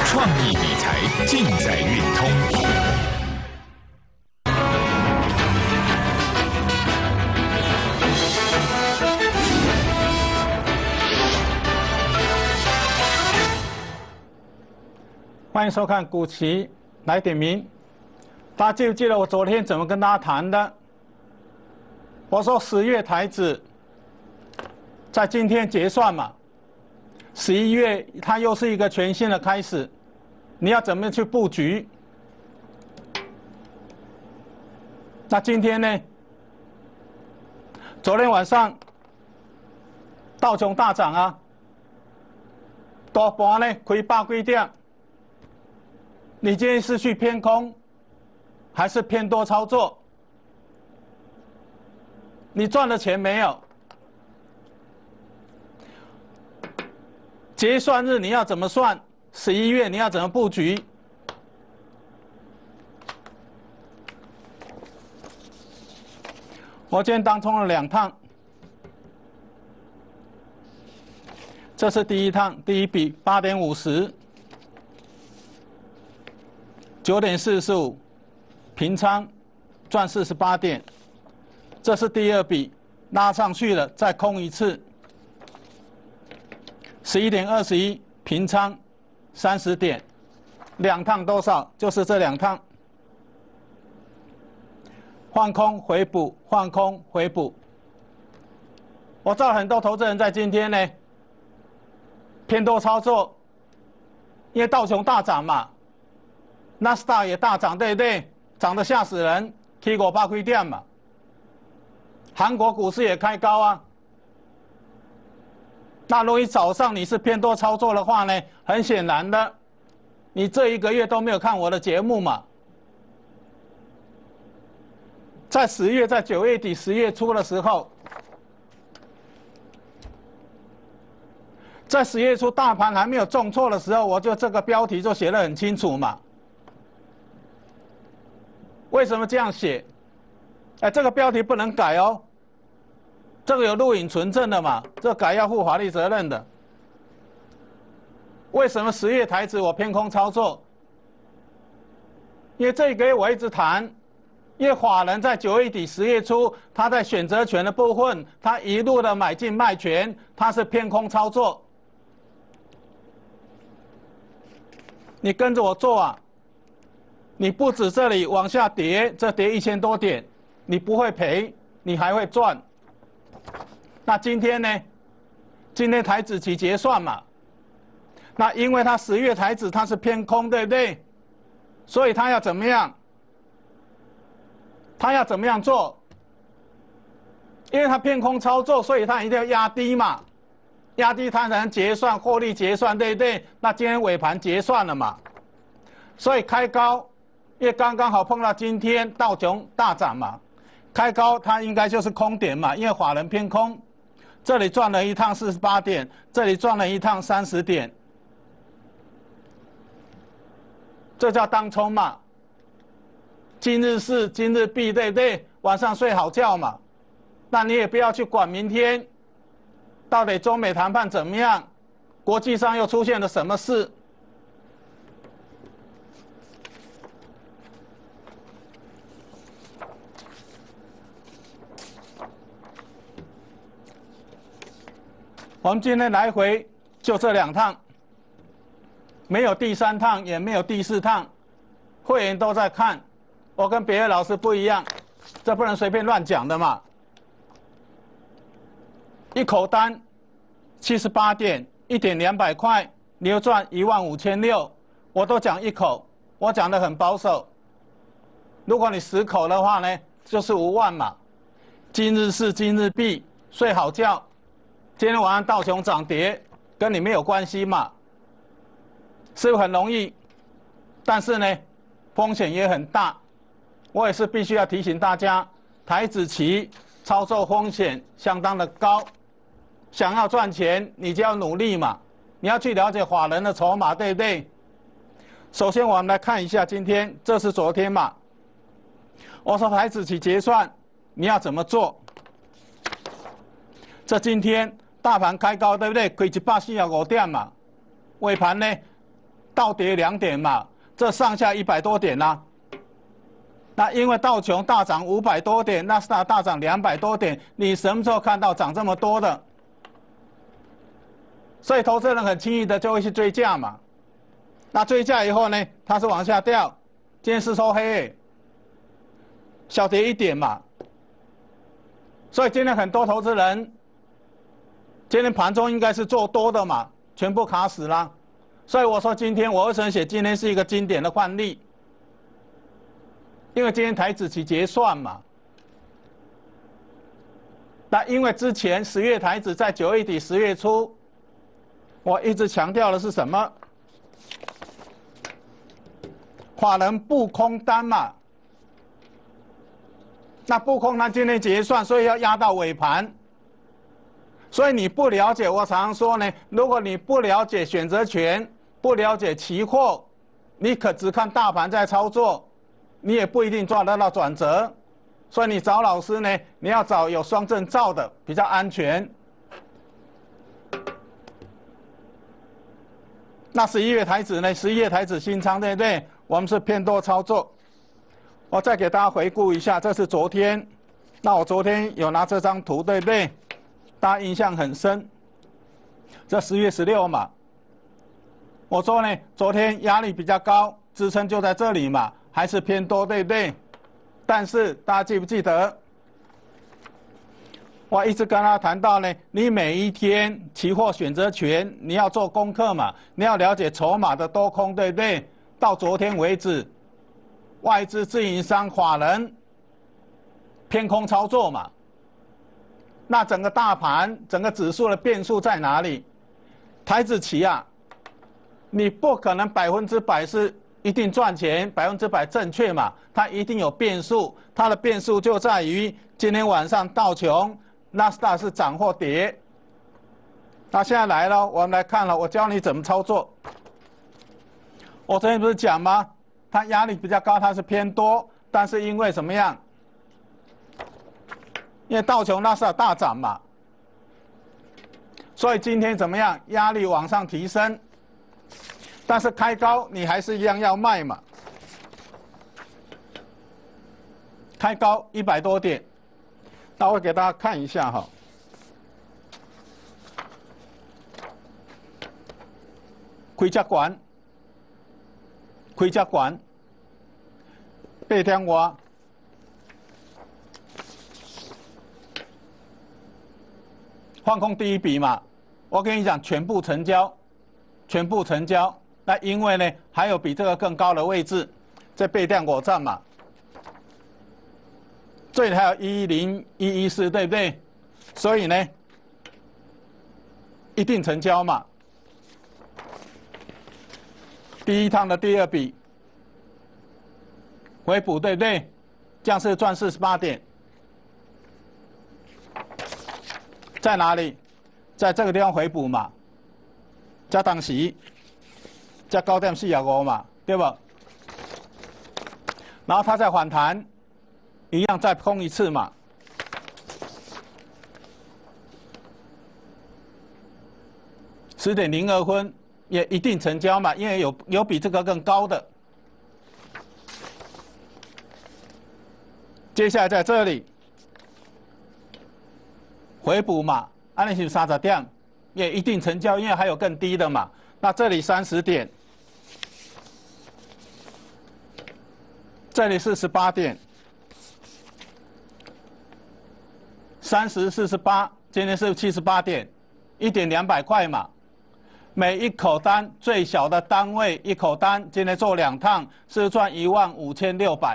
创意理财尽在运通。 欢迎收看股期来点名。大家记不记得我昨天怎么跟大家谈的？我说10月台指在今天结算嘛，11月它又是一个全新的开始，你要怎么去布局？那今天呢？昨天晚上道琼大涨啊，大盘呢开100几点。你今天是去偏空，还是偏多操作？你赚了钱没有？结算日你要怎么算？11月你要怎么布局？我今天当冲了2趟，这是第一趟，第一笔8点50。9点45，平仓赚48点，这是第二笔，拉上去了，再空一次。11点21，平仓30点，2趟多少？就是这2趟，换空回补，换空回补。我知道很多投资人在今天呢偏多操作，因为道琼大涨嘛。纳斯达也大涨，对不对？涨得吓死人，去500几点嘛。韩国股市也开高啊。那如果早上你是偏多操作的话呢，很显然的，你这1个月都没有看我的节目嘛。在10月，在9月底、10月初的时候，在10月初大盘还没有重挫的时候，我就这个标题就写得很清楚嘛。为什么这样写？这个标题不能改哦，这个有录影存证的嘛，这改要负法律责任的。为什么10月台指我偏空操作？因为这1个月我一直谈，因为法人在9月底、10月初，他在选择权的部分，他一路的买进卖权，他是偏空操作。你跟着我做啊！你不止这里往下跌，这跌1000多点，你不会赔，你还会赚。那今天呢？今天台指期结算嘛，那因为它10月台指它是偏空，对不对？所以它要怎么样？它要怎么样做？因为它偏空操作，所以它一定要压低嘛，压低它才能结算，获利结算，对不对？那今天尾盘结算了嘛，所以开高。因为刚刚好碰到今天道琼大涨嘛，开高它应该就是空点嘛，因为法人偏空，这里赚了一趟48点，这里赚了一趟30点，这叫当冲嘛。今日事今日毕，对不对？晚上睡好觉嘛，那你也不要去管明天到底中美谈判怎么样，国际上又出现了什么事。我们今天来回就这2趟，没有第3趟，也没有第4趟，会员都在看。我跟别的老师不一样，这不能随便乱讲的嘛。一口单78点，1点200块，你又赚15600，我都讲1口，我讲得很保守。如果你10口的话呢，就是5万嘛。今日事今日毕，睡好觉。今天晚上道琼涨跌跟你没有关系嘛，是不是很容易？但是呢，风险也很大。我也是必须要提醒大家，台指期操作风险相当的高，想要赚钱，你就要努力嘛，你要去了解法人的筹码，对不对？首先我们来看一下今天，这是昨天嘛，我说台指期结算你要怎么做？这今天大盘开高，对不对？开145点嘛，尾盘呢， 倒跌2点嘛，这上下100多点啦。那因为道琼大涨500多点，纳斯达克大涨200多点，你什么时候看到涨这么多的？所以投资人很轻易的就会去追价嘛。那追价以后呢，它是往下掉，今天是收黑，小跌1点嘛。所以今天很多投资人，今天盘中应该是做多的嘛，全部卡死了。所以我说今天我为什么写今天是一个经典的范例？因为今天台指期结算嘛。那因为之前10月台指在9月底10月初，我一直强调的是什么？法人布空单嘛。那布空单今天结算，所以要压到尾盘。所以你不了解，我常常说呢，如果你不了解选择权，不了解期货，你可只看大盘在操作，你也不一定抓得到转折。所以你找老师呢，你要找有双证照的，比较安全。那11月台指呢？11月台指新仓，对不对？我们是偏多操作。我再给大家回顾一下，这是昨天。那我昨天有拿这张图，对不对？大家印象很深。这10月16嘛，我说呢，昨天压力比较高，支撑就在这里嘛，还是偏多，对不对？但是大家记不记得，我一直跟他谈到呢，你每一天期货选择权你要做功课嘛，你要了解筹码的多空，对不对？到昨天为止，外资自营商法人偏空操作嘛，那整个大盘整个指数的变数在哪里？台指期啊，你不可能100%是一定赚钱，100%正确嘛，它一定有变数，它的变数就在于今天晚上道琼、纳斯达克是涨或跌。那现在来了，我们来看了，我教你怎么操作。我昨天不是讲吗？它压力比较高，它是偏多，但是因为怎么样？因为道琼、纳斯达克大涨嘛，所以今天怎么样？压力往上提升，但是开高你还是一样要卖嘛。开高100多点，那我给大家看一下哈。开这管。开这悬，8点外，放空第一笔嘛，我跟你讲，全部成交，全部成交。那因为呢，还有比这个更高的位置，在8点外站嘛，这里还有110、114，对不对？所以呢，一定成交嘛。第一趟的第二笔回补，对不对？这样是赚48点，在哪里？在这个地方回补嘛，加当时加高点425嘛，对吧？然后它再反弹，一样再空一次嘛。10.02分。也一定成交嘛，因为有比这个更高的。接下来在这里回补嘛，安利是30点，也一定成交，因为还有更低的嘛。那这里30点，这里是18点，30、48，今天是78点，1点200块嘛。每一口单最小的单位一口单，今天做2趟是赚15600。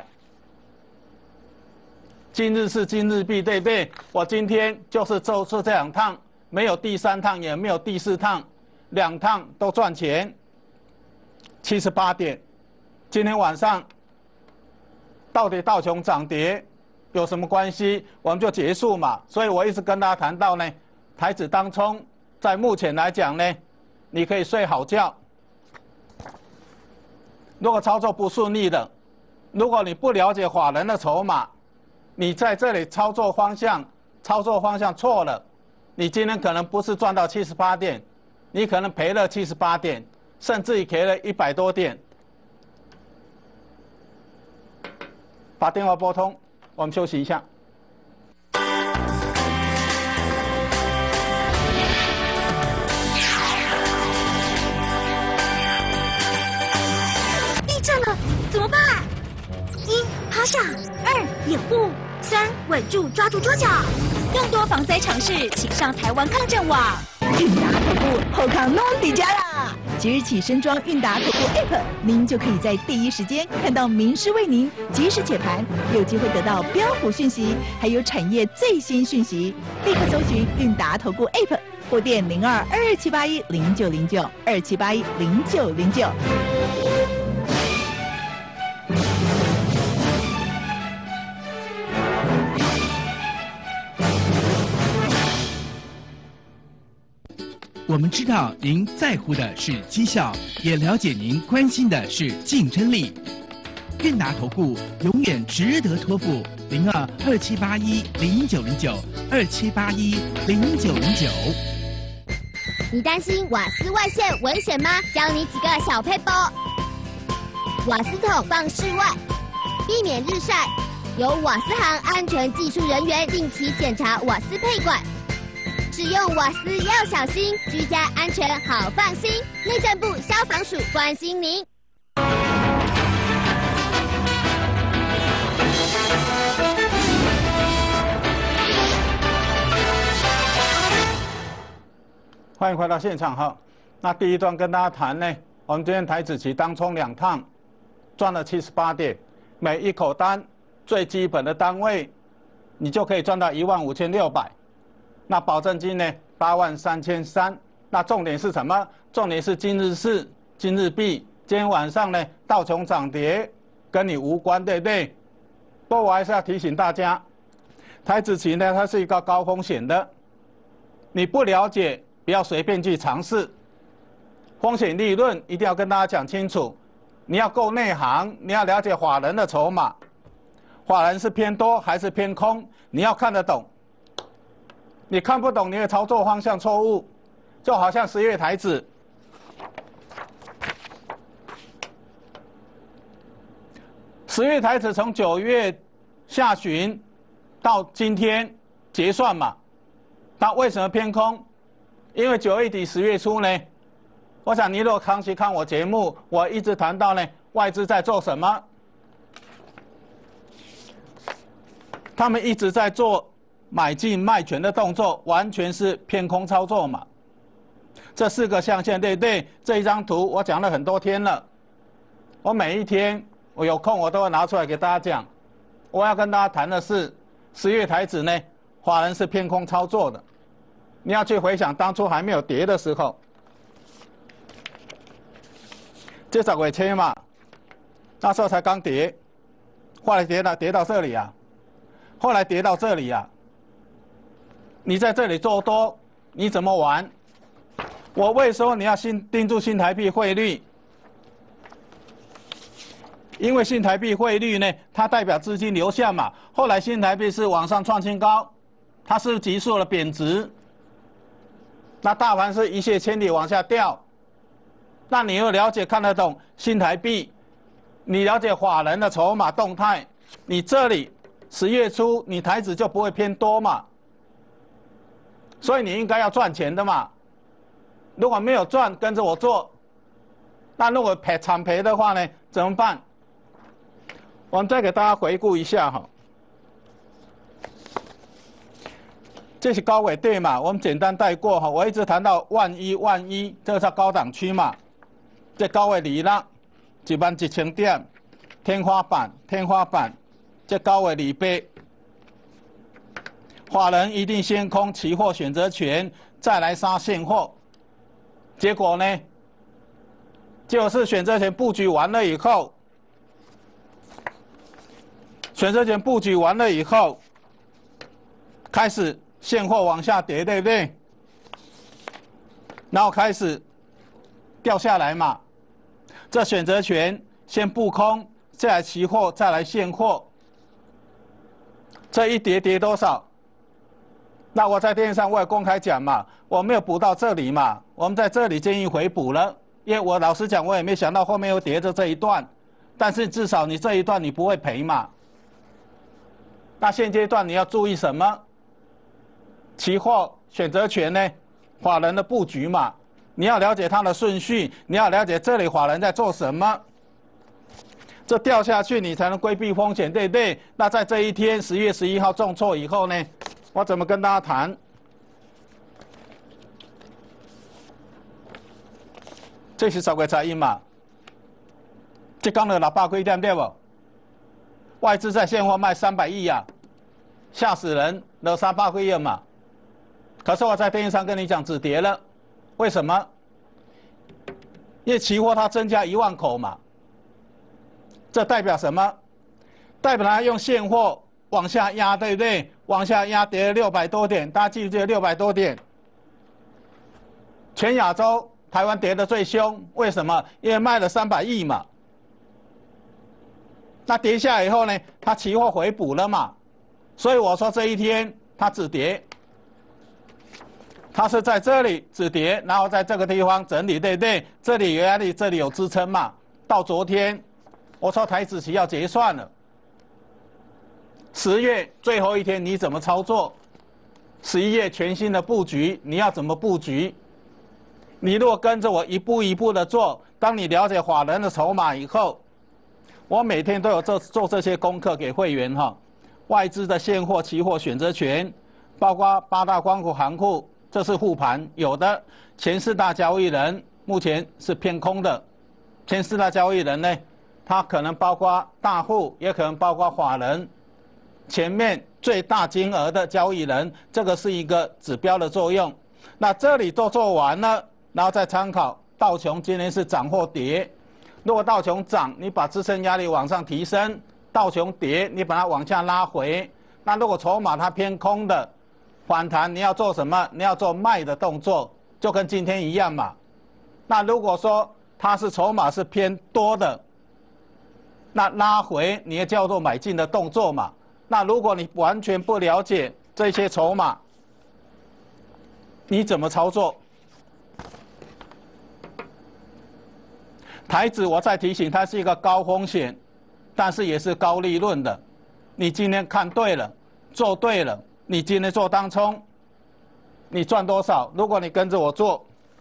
今日是今日币，对不对？我今天就是做这2趟，没有第3趟，也没有第4趟，2趟都赚钱。78点，今天晚上到底道琼涨跌有什么关系？我们就结束嘛。所以我一直跟大家谈到呢，台指当冲在目前来讲呢。你可以睡好觉。如果操作不顺利的，如果你不了解法人的筹码，你在这里操作方向错了，你今天可能不是赚到78点，你可能赔了78点， 甚至于跌了100多点。把电话拨通，我们休息一下。 地震了，怎么办？1. 趴下，2. 掩护，3. 稳住，抓住桌角。更多防灾常识，请上台湾抗震网。 韵达投顾后康弄底家啦！即日起升装韵达投顾 App， 您就可以在第一时间看到名师为您及时解盘，有机会得到标股讯息，还有产业最新讯息。立刻搜寻韵达投顾 App， 或电02-2781-0909，2781-0909。 我们知道您在乎的是绩效，也了解您关心的是竞争力。韵达投顾永远值得托付，02-2781-0909，2781-0909。 你担心瓦斯外泄危险吗？教你几个小撇步。瓦斯桶放室外，避免日晒。由瓦斯行安全技术人员定期检查瓦斯配管。使用瓦斯要小心，居家安全好放心。内政部消防署关心您。 欢迎回到现场哈。那第一段跟大家谈呢，我们今天台指期当冲2趟，赚了78点，每一口单最基本的单位，你就可以赚到15600。那保证金呢？83300。那重点是什么？重点是今日事今日毕。今天晚上呢，道琼涨跌跟你无关，对不对？不过我还是要提醒大家，台指期呢，它是一个高风险的，你不了解，不要随便去尝试。风险利润一定要跟大家讲清楚。你要够内行，你要了解法人的筹码，法人是偏多还是偏空，你要看得懂。你看不懂，你的操作方向错误，就好像10月台指，10月台指从9月下旬到今天结算嘛，它为什么偏空？因为9月底10月初呢，我想你如果长期看我节目，我一直谈到呢，外资在做什么？他们一直在做买进卖权的动作，完全是偏空操作嘛。这4个象限，对不对？这一张图我讲了很多天了，我每一天我有空我都会拿出来给大家讲。我要跟大家谈的是10月台指呢，法人是偏空操作的。你要去回想当初还没有跌的时候，这10月切嘛，那时候才刚跌，后来跌到这里啊，后来跌到这里啊。你在这里做多，你怎么玩？我为什么你要盯住新台币汇率？因为新台币汇率呢，它代表资金流向嘛。后来新台币是往上创新高，它是急速的贬值，那大盘是一泻千里往下掉。那你又了解看得懂新台币，你了解法人的筹码动态，你这里10月初你台指就不会偏多嘛。所以你应该要赚钱的嘛，如果没有赚，跟着我做。那如果惨赔的话呢，怎么办？我们再给大家回顾一下哈，这是高尾对嘛，我们简单带过哈。我一直谈到万一，这个是高档区嘛，这高尾离了11000点，天花板，这高尾离背。法人一定先空期货选择权，再来杀现货。结果呢，就是选择权布局完了以后，开始现货往下跌，对不对？然后开始掉下来嘛。这选择权先布空，再来期货，再来现货。这一跌多少？那我在电视上我也公开讲嘛，我没有补到这里嘛，我们在这里建议回补了， 因为我老实讲，我也没想到后面又跌着这一段，但是至少你这一段你不会赔嘛。那现阶段你要注意什么？期货选择权呢？法人的布局嘛，你要了解它的顺序，你要了解这里法人在做什么。这掉下去你才能规避风险，对不对？那在这一天10月11号重挫以后呢，我怎么跟大家谈？这是10月31嘛，这刚的600几点对不？外资在现货卖300亿啊，吓死人，了300几亿嘛。可是我在电视上跟你讲止跌了，为什么？因为期货它增加1万口嘛，这代表什么？代表它用现货往下压，对不对？往下压跌了600多点，大家记不记得600多点？全亚洲台湾跌得最凶，为什么？因为卖了300亿嘛。那跌下来以后呢，它期货回补了嘛，所以我说这一天它止跌。它是在这里止跌，然后在这个地方整理，对不对？这里有压力，这里有支撑嘛。到昨天，我说台指期要结算了。10月最后一天你怎么操作？11月全新的布局你要怎么布局？你如果跟着我一步一步的做，当你了解法人的筹码以后，我每天都有做这些功课给会员哈。外资的现货、期货选择权，包括8大光伏行库。这是护盘，有的前4大交易人目前是偏空的。前4大交易人呢，它可能包括大户，也可能包括法人。前面最大金额的交易人，这个是一个指标的作用。那这里都做完了，然后再参考道琼今天是涨或跌。如果道琼涨，你把支撑压力往上提升；道琼跌，你把它往下拉回。那如果筹码它偏空的，反弹你要做什么？你要做卖的动作，就跟今天一样嘛。那如果说它是筹码是偏多的，那拉回你也叫做买进的动作嘛。那如果你完全不了解这些筹码，你怎么操作？台指我再提醒，它是一个高风险，但是也是高利润的。你今天看对了，做对了。你今天做当冲，你赚多少？如果你跟着我做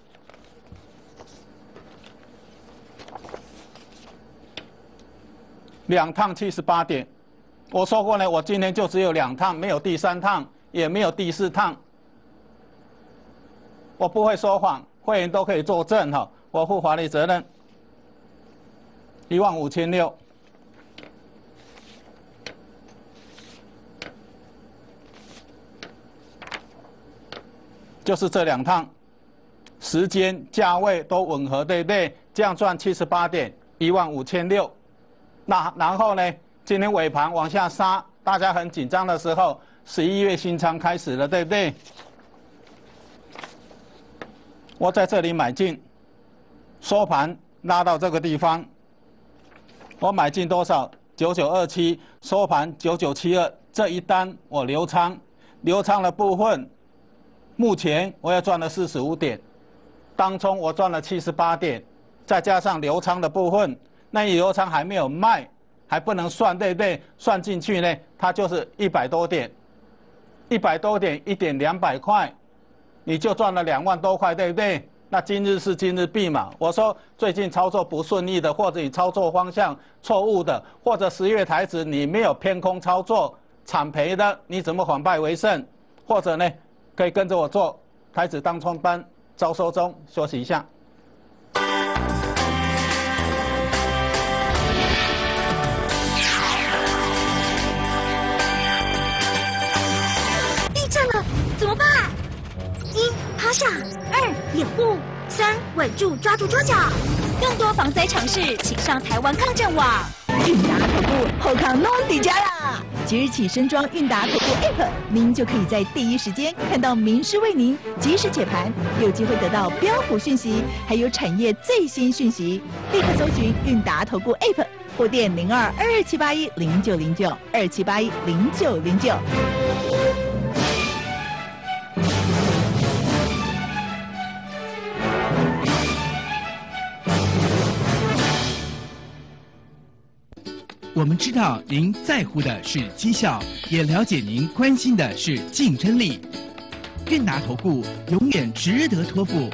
，2趟78点，我说过呢，我今天就只有2趟，没有第3趟，也没有第4趟。我不会说谎，会员都可以作证哈，我负法律责任。15600。就是这2趟，时间、价位都吻合，对不对？这样赚78点，15600。那然后呢？今天尾盘往下杀，大家很紧张的时候，11月新仓开始了，对不对？我在这里买进，收盘拉到这个地方，我买进多少？9927，收盘9972，这一单我留仓，留仓的部分。目前我也赚了45点，当冲我赚了78点，再加上留仓的部分，那留仓还没有卖，还不能算，对不对？算进去呢，它就是100多点，100多点1点200块，你就赚了2万多块，对不对？那今日是今日毕嘛。我说最近操作不顺利的，或者你操作方向错误的，或者10月台指你没有偏空操作，惨赔的，你怎么反败为胜？或者呢？可以跟着我做台指当冲班，招收中，休息一下。 地震了，怎么办？1. 趴下，2. 掩护，3. 稳住，抓住桌角。更多防灾常识，请上台湾抗震网。 韵达投顾后康弄底家啦！即日起升装韵达投顾 App， 您就可以在第一时间看到名师为您及时解盘，有机会得到标股讯息，还有产业最新讯息。立刻搜寻韵达投顾 App， 或电02-2781-0909，2781-0909。 我们知道您在乎的是绩效，也了解您关心的是竞争力。韵达投顾永远值得托付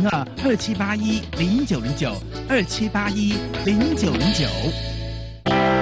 ，02-2781-0909，2781-0909。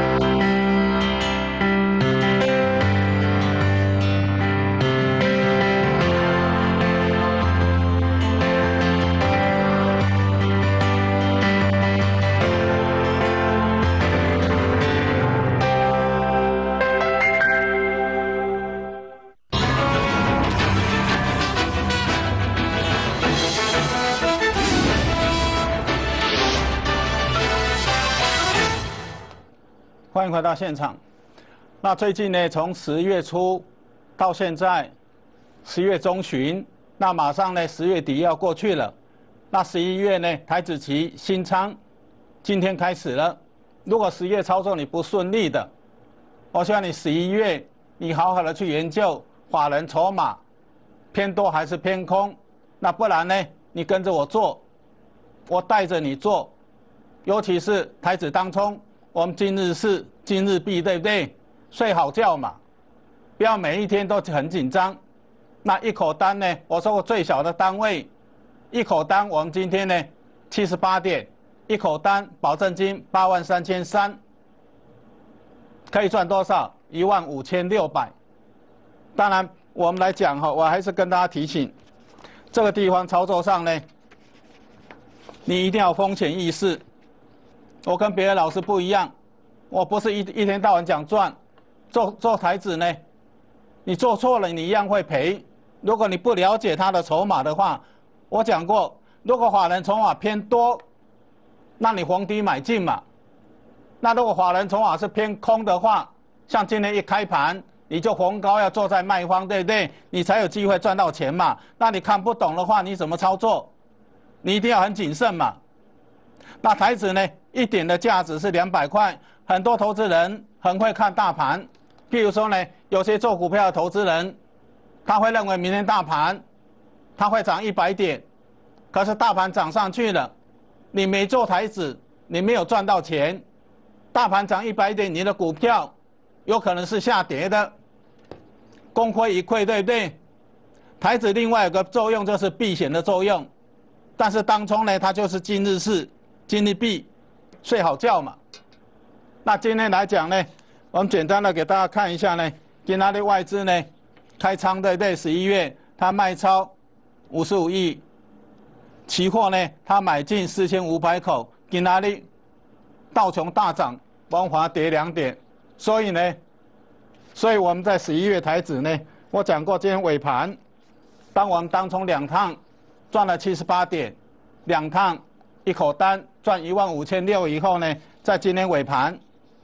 欢迎回到现场。那最近呢，从10月初到现在10月中旬，那马上呢10月底要过去了。那11月呢，台指期新仓今天开始了。如果10月操作你不顺利的，我希望你11月你好好的去研究法人筹码偏多还是偏空。那不然呢，你跟着我做，我带着你做，尤其是台指当冲。我们今日事今日毕，对不对？睡好觉嘛，不要每一天都很紧张。那一口单呢？我说过最小的单位，一口单我们今天呢78点，一口单保证金83300，可以赚多少？15600。当然，我们来讲哈，我还是跟大家提醒，这个地方操作上呢，你一定要有风险意识。我跟别的老师不一样，我不是一天到晚讲赚，做台指呢，你做错了你一样会赔。如果你不了解它的筹码的话，我讲过，如果法人筹码偏多，那你逢低买进嘛。那如果法人筹码是偏空的话，像今天一开盘你就逢高要坐在卖方，对不对？你才有机会赚到钱嘛。那你看不懂的话，你怎么操作？你一定要很谨慎嘛。那台指呢，一点的价值是200块，很多投资人很会看大盘，譬如说呢，有些做股票的投资人，他会认为明天大盘它会涨100点，可是大盘涨上去了，你没做台指，你没有赚到钱，大盘涨100点，你的股票有可能是下跌的，功亏一篑，对不对？台指另外有个作用就是避险的作用，但是当冲呢，它就是今日事今日毕，睡好觉嘛。那今天来讲呢，我们简单的给大家看一下呢，今天的外资呢开仓，对不对？11月它卖超55亿，期货呢它买进4500口，今天的道琼大涨，王华跌2点，所以我们在11月台指呢，我讲过今天尾盘，当我们当冲2趟赚了78点，2趟一口单赚15600以后呢，在今天尾盘，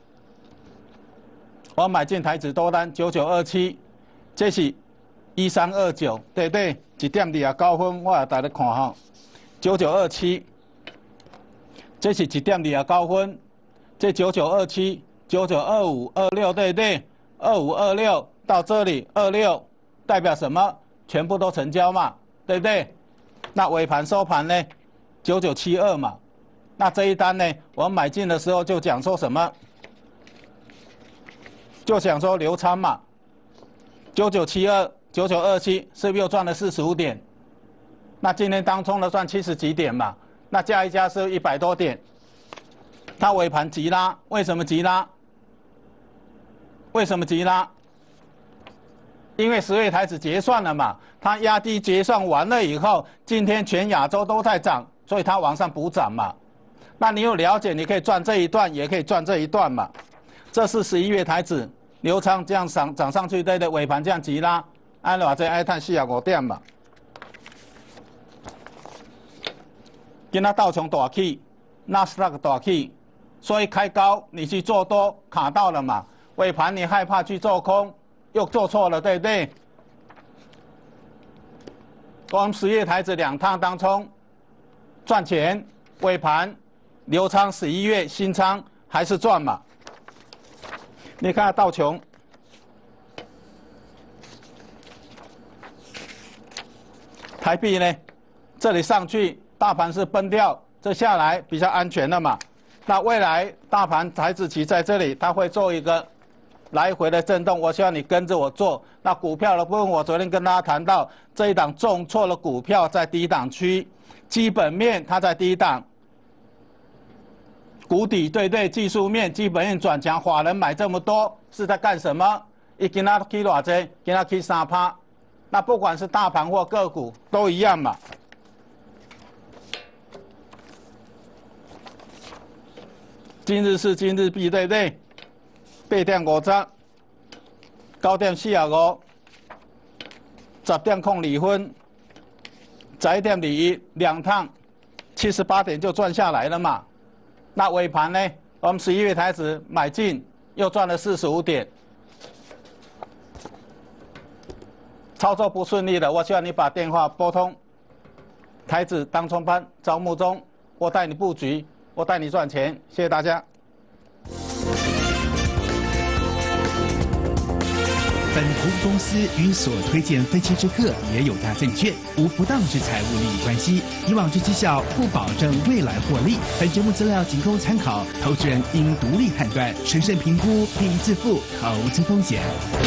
我买进台指多单9927，这是1329，对不对？1点29分，我也带你看哈，9927，这是1点29分，这9927、9925、26，对不对？2526到这里26，代表什么？全部都成交嘛，对不对？那尾盘收盘呢？9972嘛，那这一单呢，我们买进的时候就讲说什么？就想说留仓嘛，9972、9927，是不是又赚了45点？那今天当冲的赚70几点嘛，那加一加是100多点。它尾盘急拉，为什么急拉？为什么急拉？因为10月台指结算了嘛，它压低结算完了以后，今天全亚洲都在涨。所以它往上补涨嘛，那你有了解，你可以赚这一段，也可以赚这一段嘛。这是11月台指流仓这样涨上去，对的，尾盘这样急拉，按话这爱探45点嘛。今仔道琼大起，纳斯达克大起，所以开高你去做多卡到了嘛，尾盘你害怕去做空，又做错了，对不对？我们10月台指2趟当冲。赚钱，尾盘留仓11月新仓还是赚嘛？你看道琼，台币呢，这里上去大盘是崩掉，这下来比较安全了嘛。 那未来大盘台指期在这里，它会做一个来回的震动，我希望你跟着我做。那股票的部分，我昨天跟大家谈到，这一档重挫的股票在低档区，基本面它在低档，谷底对对，技术面基本面转强，法人买这么多是在干什么？一今仔起偌济，今仔起3%，那不管是大盘或个股都一样嘛。今日事今日毕，对不对？8点50， 9点45， 10点02分，11点21，两趟，78点就赚下来了嘛。那尾盘呢？我们11月台指买进，又赚了45点。操作不顺利的，我希望你把电话拨通。台指当冲班招募中，我带你布局，我带你赚钱。谢谢大家。 本投资公司与所推荐分期之客也有大证券，无不当之财务利益关系。以往之绩效不保证未来获利。本节目资料仅供参考，投资人应独立判断、审慎评估，并自负投资风险。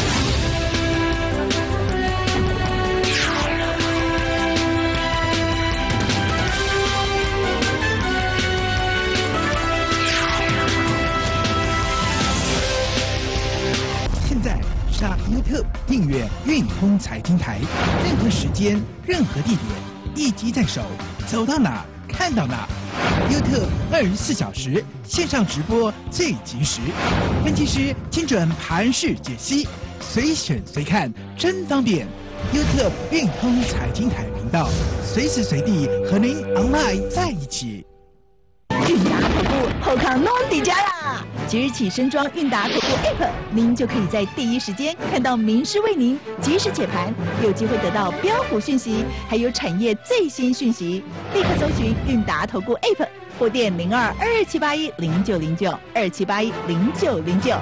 上 YouTube 订阅运通财经台，任何时间、任何地点，一机在手，走到哪看到哪。YouTube 24小时线上直播最及时，分析师精准盘势解析，随选随看，真方便。YouTube 运通财经台频道，随时随地和您 online 在一起。 韵达投顾后康弄底家啦！即日起升装韵达投顾 App， 您就可以在第一时间看到名师为您及时解盘，有机会得到标股讯息，还有产业最新讯息。立刻搜寻韵达投顾 App， 或电02-2781-0909 2781-0909。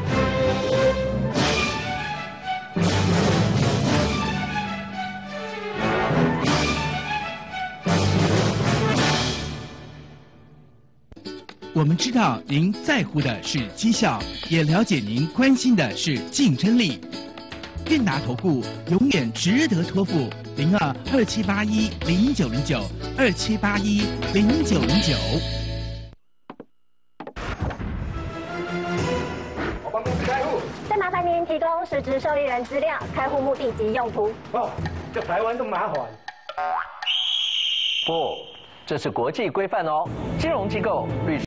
我们知道您在乎的是绩效，也了解您关心的是竞争力。韵达投顾永远值得托付，02-2781-0909 2781-0909。 再麻烦您提供实质受益人资料、开户目的及用途。 哦，这台湾这么麻烦。 不，这是国际规范哦。金融机构律师。